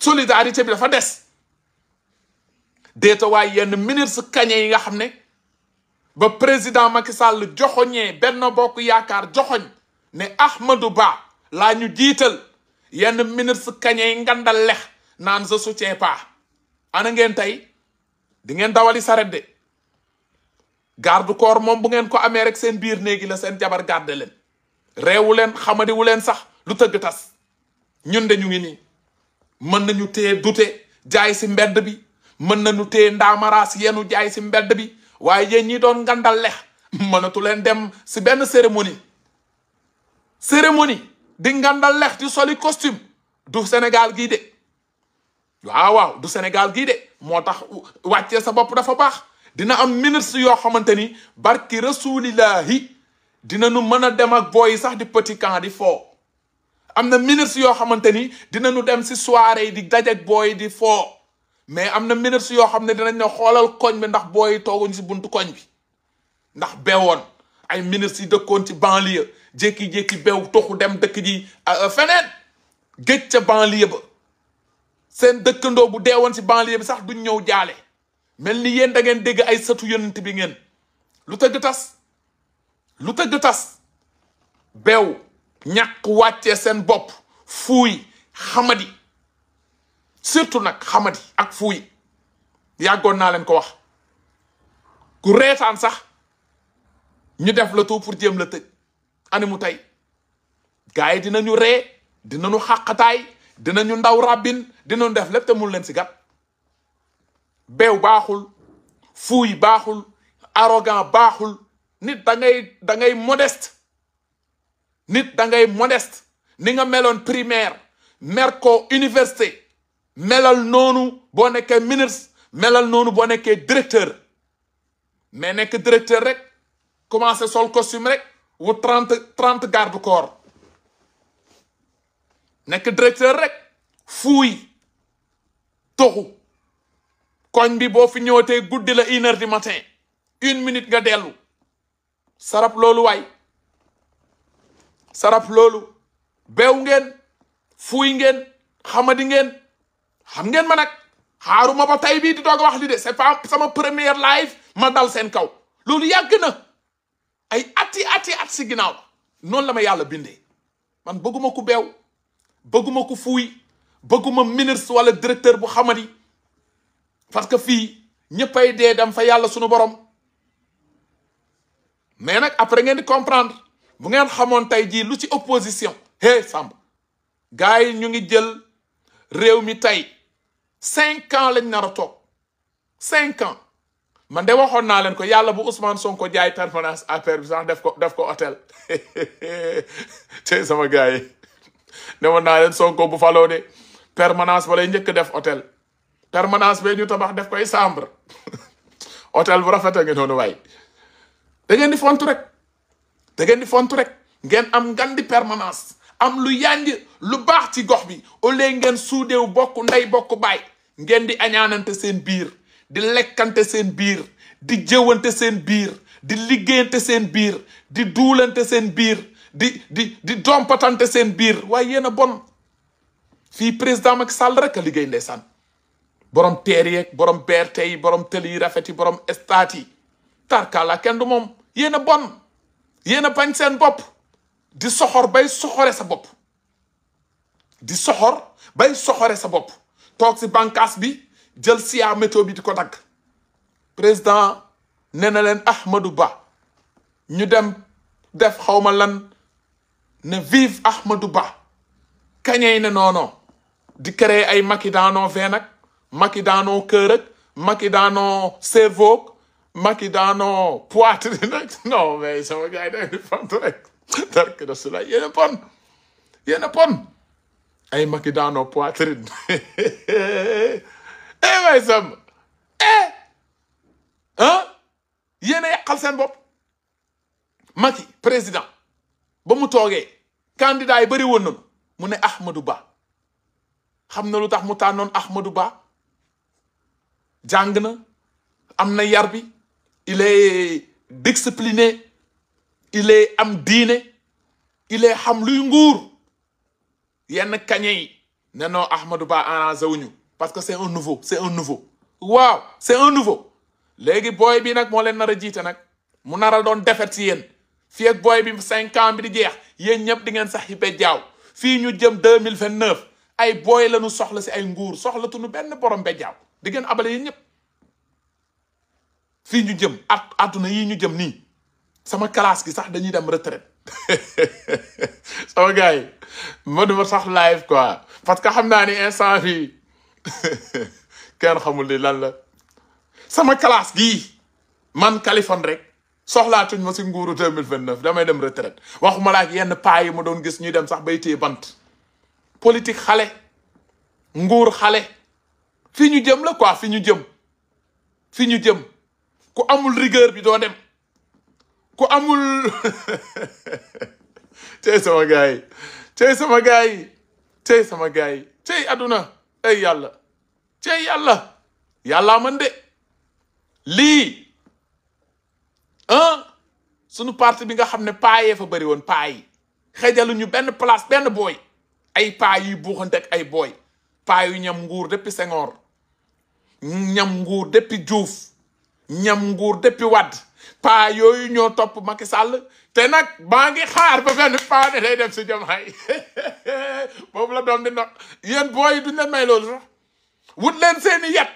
solidarité bi dafa des déeta waay yenn ministre kañe yi nga xam ne ba président Macky Sall joxoñee Benno Bokk Yaakaar joxoñ ne Ahmadou Ba laa ñu jiital yenn ministre kañe yi ngandal lex naan je soutiens pas ana ngeen tey di ngeen dawali saret de garde corps moom bu ngeen ko amee rek seen biir néegi la seen jabar garde leen reewu leen xamadiwu leen sax lu tëgg tas ñun de ñu ngi nii mën nañu téye dute jaay si mbedd bi mën nañu téye ndaamaraas yenu jaay si mbedd bi waaye yéen ñi doon ngandal lex mënatu leen dem si benn cérémonie di ngandal lex di soli costume du Sénégal gii de waaw du Sénégal gii de moo tax wàccee sa bopp dafa baax dina am ministre yoo xamante ni barki rasulillahi dinañu mën a dem ak booy sax di petit camp di foo am na ministre yoo xamante ni dinañu dem si soirée yi di dajak booy di foo mais am na ministre yoo xam ne dinañ ne xoolal koñ bi ndax booy tooguñ si buntu koñ bi ndax bewoon ay ministres yi dëkkoon ci banlieue jékki-jékki bew toxu dem dëkk ji feneen géej ca banlieue ba seen dëkkandoo bu deewoon si banlieue bi sax duñ ñëw jaale mel ni yéen da ngeen dégg ay sëtu yonent bi ngeen lu tëgg tas bew ñàkk wàccee seen bopp fuuy xamadi surtout nag xamadi ak fuuy yàggoon naa leen ko wax ku reetaan sax ñu def la tout pour jéem la tëj ani mu tey gars yi dinañu ree dinañu xàqataay dinañu ndaw ràbbin dinañu def lépp te mun leen si gat beew baaxul fuuy baaxul arrogant baaxul nit da ngay modeste nit da ngay modeste ni nga meloon primaire mer ko université melal noonu boo nekkee ministre melal noonu boo nekkee directeur mais nekk directeur rek commencé sol costume rek wu 30 garde corps nekk directeur rek fuuy toxu koñ bi boo fi ñëwatee guddi la 1 heure du matin 1 minute nga dellu sarap loolu waay sarap loolu beew ngeen fuuy ngeen xamadi ngeen xam ngeen ma nag xaaruma ba tey bii di doog a wax li de c'est pas sama première live ma dal seen kaw loolu yàgg na ay at si ginnaaw noonu la ma yàlla bindee man bëgguma ku beew bëgguma ku fuuy bëgguma ministre wala directeur bu xamadi parce que fii ñëppay dee dem fa yàlla sunu borom mais nag après ngeen di comprendre bu ngeen xamoon tey jii lu ci opposition Samb gars yi ñu ngi jël réew mi tey 5 ans lañ nar a toog 5 ans man de waxoon naa leen ko yàlla bu Ousmane Sonko jaay permanence affaire bi sax def ko hôtel tey sama gars yi ne woon naa leen Sonko bu faloo de permanence ba lay njëkk def hôtel permanence bee ñu tabax def koy chambre hôtel bu rafet a ngi noonu waay da ngeen di fontu rek ngeen am ngan di permanence am lu yanj lu baax ci gox bi au lieu ngeen suudeew bokk ndey bokk baay ngeen di añaanante seen biir di lekkante seen biir di jëwante seen biir di liggéeyante seen biir di duulante seen biir di dompatante seen biir waaye yéen a bon fii président Macky Sall rek a liggéey ndeysaan borom teer yeeg borom BRT yi borom tëli yi rafet yi borom stade yi tarkala kenn du moom yéen a bon yéen a bañ seen bopp di soxor bay soxore sa bopp toog si bànqaas bi jël siyaa météo bi di ko dagg président nee na leen Ahmadou Ba ñu dem def xawma lan ne vive Ahmadou Ba kañey ne non di créer ay Macky daanoo veen ak Macky daanoo kër ak Macky daanoo cerveau Macky daanoo poitrine rek non mais sama gars yi da di fant rek dark rasula yéen a pon ay Macky daanoo poitrine way sam yéen a yàqal seen bopp Macky président ba mu toogee candidat yi bëri woon nañu mu ne Ahmadou Ba xam na lu tax mu tànnoon Ahmadou Ba jàng na am na yar bi il est discipliné il est am diine il est xam luy nguur yenn kañe yi ne non Ahmadou Ba arrangé wuñu parce que c'est un nouveau waaw c'est un nouveau léegi booy bi nag moo leen nar a jiite nag mu nar a doon defet si yéen fii ak booy bi 5 ans bi di jeex yéen ñëpp di ngeen sax yibe jaaw fii ñu jëm 2029 ay booy la ñu soxla si ay nguur soxlatuñu benn borom be jaaw di ngeen abale yéen ñëpp fii ñu jëm àdduna yii ñu jëm nii sama classe gi sax dañuy dem retraite sama gars yi ma duma sax live quoi parce que xam naa ni instant fii kenn xamul ni lan la sama classe gii man Kaliphone rek soxlaatuñ ma si nguuru 2029 damay dem retraite waxuma la ak yenn paa yi ma doon gis ñuy dem sax bay téye bant politique xale nguur xale fi ñu jëm la quoi fi ñu jëm ku amul rigueur bi doo dem ku amul tey sama gars yi tey sama gars yi tey aduna ay yàlla tey yàllaa man de lii sunu parti bi nga xam ne paa yee fa bëri woon paa yi xejaluñu benn place benn booy ay paa yuy buuxante ak ay booy paa yu ñam nguur depuis Senghor ñam nguur depuis Diouf ñam nguur depuis Wade paa yooyu ñoo topp Macky Sall te nag maa ngi xaar ba benn paa ne day dem si Diomaye boobu la doom di ndox yéen booy yi duñ leen may loolu sax wut leen seeni yet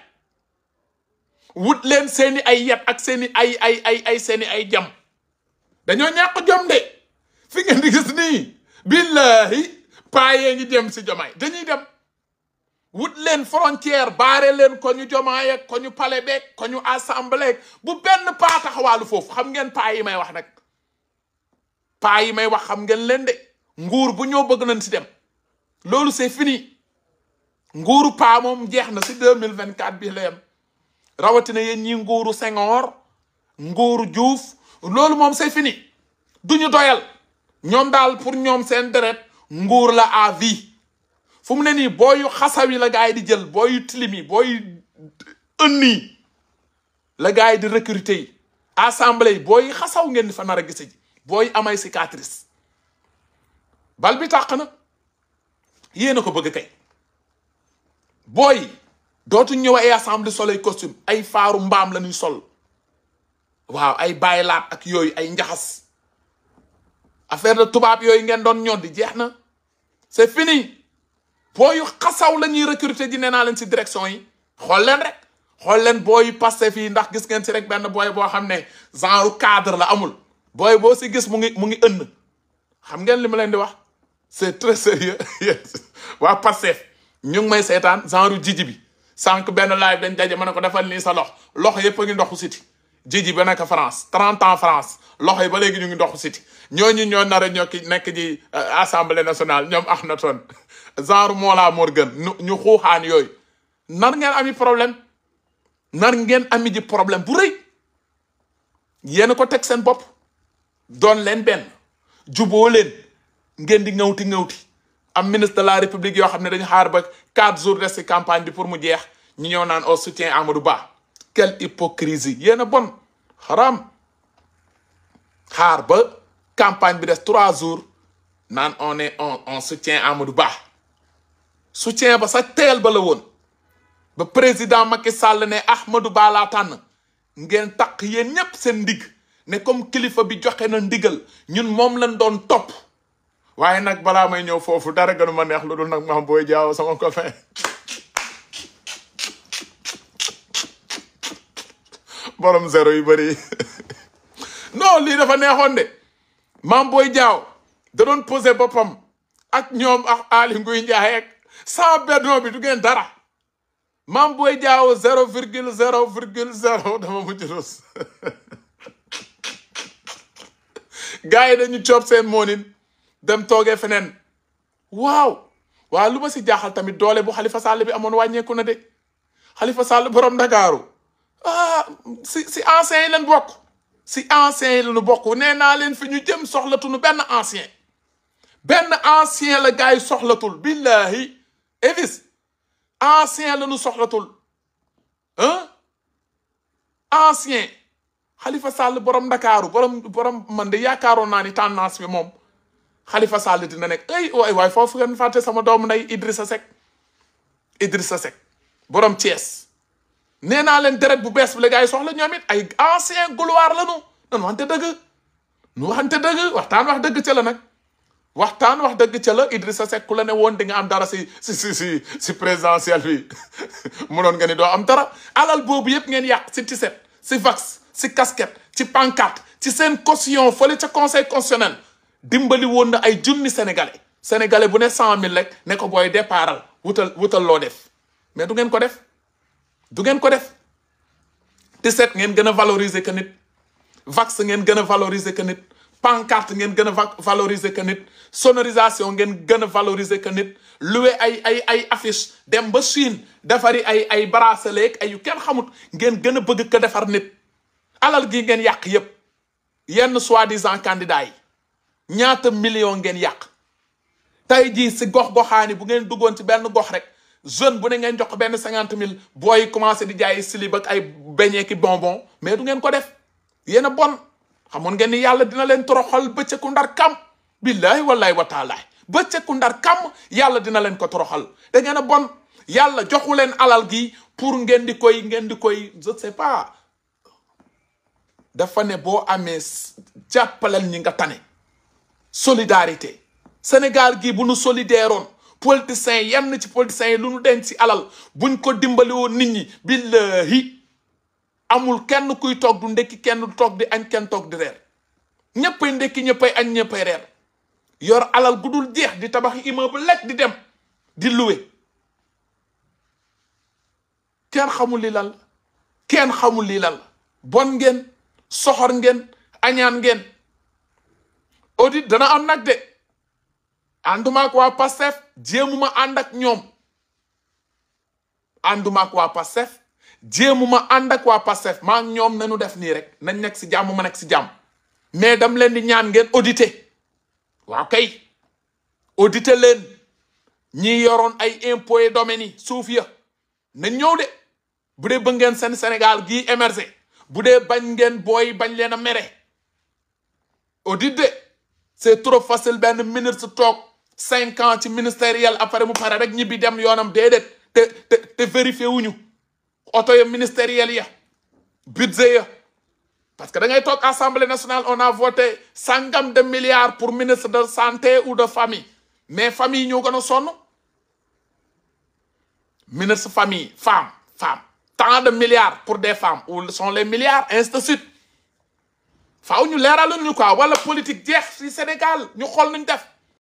wut leen seeni ay yet ak seeni ay seeni ay jam dañoo ñàkk jom de fi ngeen di gis nii billahi paa yee ngi dem si Diomaye dañuy dem wut leen frontière baare leen ko ñu Diomaye ak ko ñu palais beeg ko ñu assemblée bu benn paa taxawaalu foofu xam ngeen paa yi may wax nag paa yi may wax xam ngeen leen de nguur bu ñoo bëgg nañ si dem loolu c'est fini nguuru paa moom jeex na si 2024 bi la yem rawatina yéen ñi nguuru Senghor nguuru Diouf loolu moom c'est fini duñu doyal ñoom daal pour ñoom seen deret nguur la à vie fu mu ne nii booyu xasaw yi la gars yi di jël booyu tilim yi booyu ënni la gars yi di recruter yi assemblée yi booy xasaw ngeen di fa nar a gise ji booy amay cicatrice bal bi tàq na yéen a ko bëgg kay booy dootu ñëw ay assemblée sol ay costume ay faaru mbaam la ñuy sol waaw ay bàyyilaat ak yooyu ay njaxas affaire de tubaab yooyu ngeen doon ñor di jeex na c'est fini booyu xasaw la ñuy recruter di nee naa leen si direction yi xool leen rek xool leen booyu passé fii ndax gis ngeen si rek benn booy boo xam ne genre cadre la amul booy boo si gis mu ngi ënn xam ngeen li ma leen di wax c'est très sérieux waa Pastef ñu ngi may seetaan genre jiji bi sànq benn live dañ daje ma ne ko defal nii sa loxo yëpp a ngi ndoxu siti jiji ba nekk France 30 ans France loxo yi ba léegi ñu ngi ndoxu siti ñooñu ñoo nar a nekk ji assemblée nationale ñoom Akhenaton genre Mollah Morgun ñu xuuxaan yooyu nar ngeen ami problème nar ngeen ami ji problème bu rëy yéen ko teg seen bopp doon leen benn juboo leen ngeen di ŋawti am ministre de la république yoo xam ne dañu xaar ba 4 jours des ci campagne bi pour mu jeex ñu ñëw naan au soutien Amadou Ba quelle hypocrisie yéen a bon xaram xaar ba campagne bi des 3 jours naan on soutient Amadou Ba soutien ba sa teel ba la woon ba président Macky Sall ne Ahmadou Ba laa tànn ngeen taq yéen ñépp seen ndig ne comme kilifa bi joxe na ndigal ñun moom lañ doon topp waaye nag balaa may ñëw foofu dara gënu ma neex lu dul nag Mame Boye Diao sama copain borom zéro yu bëri non lii dafa neexoon de Mame Boye Diao da doon posé boppam ak ñoom ak Aly Ngouille Ndiaye ak sans Benno bi du ngeen dara Mame Boye Diao 0,0,0 dama mujj rus gars yi dañu coob seen moonin dem toogee feneen waaw lu ma si jaaxal tamit doole bu Khalifa Sall bi amoon wàññeeku na de Khalifa Sall borom Ndakaaru si anciens yi leen bokk si anciens yi lañu bokk nee naa leen fi ñu jëm soxlatunu benn ancien la gars yi soxlatul billahi Evis ancien lañu soxlatul ancien Khalifa Sall borom Ndakaaru borom man de yaakaaroon naa ni tendance bi moom Khalifa Sall dina nekk waay foofu ngeen fàtte sama doomu nday Idrissa Seck Idrissa Seck borom Thiès nee naa leen deret bu bees bi la gars yi soxla ñoom it ay ancien gloire la ñu nan waxante dëgg nu waxante dëgg waxtaan wax dëgg ca la nag waxtaan wax dëgg ca la Idrissa Seck ku la ne woon di nga am dara si présidentielle bi munoon nga ni doo am dara alal boobu yëpp ngeen yàq si tiset si vax si casquette ci pancarte ci seen caution fële ca conseil constitutionnel dimbali woon na ay junni sénégalais bu ne 100 000 rek ne ko booy départal wutal loo def mais du ngeen ko def tiset ngeen gën a valoriser que nit vax ngeen gën a valoriser que nit pancarte ngeen gën a valoriser que nit sonorisation ngeen gën a valoriser que nit loué ay affiche dem ba Chine defari ay bracelet ay yu kenn xamut ngeen gën a bëgg ko defar nit alal gi ngeen yàq yépp yenn soi-disant candidats yi ñaata million ngeen yàq tey jii si gox-goxaani bu ngeen duggoon ci benn gox rek jeune bu ne ngeen jox ko benn 50 000 booy commencé di jaay slip ak ay beignet ki bonbon mais du ngeen ko def yéen a bon xamoon ngeen ni yàlla dina leen toroxal bëccëgu ndar kam billahi wallahi wa taala bëccëgu ndar kam yàlla dina leen ko toroxal da ngeen a bon yàlla joxu leen alal gi pour ngeen di koy je sais pas dafa ne boo amee jàppalal ñi nga tane solidarité Sénégal gi bu nu solidaire politiciens yenn ci politiciens yi lu nu denc ci alal buñ ko dimbali woon nit ñi billahi amul kenn kuy toog du ndekki kenn du toog di añ kenn toog di reer ñëppay ndekki ñëppay añ ñëppay reer yor alal gu dul jeex di tabax immeuble lekk di dem di louer kenn xamul li lan kenn xamul li lan bon ngeen soxor ngeen añaan ngeen audit dana am nag de ànduma ak waa Pastef jéemuma ànd ak ñoom ànduma ak waa Pastef jéemuma ànd ak waa Pastef maa ngi ñoom nañu def nii rek nañ nekk si jàmm ma nekk si jàmm mais dam leen di ñaan ngeen auditer waaw kay auditer leen ñi yoroon ay impôts et domaines yi suuf ya nañ ñëw de bu dee bëgg ngeen seen Sénégal gii émerger bu dee bañ ngeen booy bañ leen a mere audit de c'est trop facile benn ministre toog 5 ans ci ministériel après mu pare rek ñibbi dem yoonam déedéet te vérifié wuñu oto ya ministériel ya budget ya parce que da ngay toog assemblée nationale on a voté sangam de milliards pour ministre de santé ou de famille mais famille ñoo gën a sonn ministre famille femme tant de milliards pour des femmes où sont les milliards ainsi de suite faaw ñu leeraloon ñu quoi wala politique jeex ci Sénégal ñu xool nuñ def